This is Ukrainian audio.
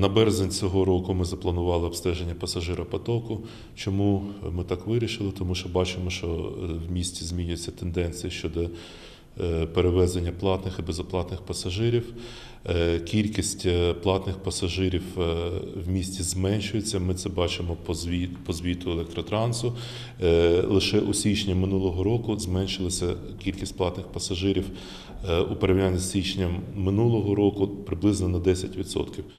На березень цього року ми запланували обстеження пасажиропотоку. Чому ми так вирішили? Тому що бачимо, що в місті змінюються тенденції щодо перевезення платних і безоплатних пасажирів. Кількість платних пасажирів в місті зменшується, ми це бачимо по звіту Електротрансу. Лише у січні минулого року зменшилася кількість платних пасажирів у порівнянні з січнем минулого року приблизно на 10%.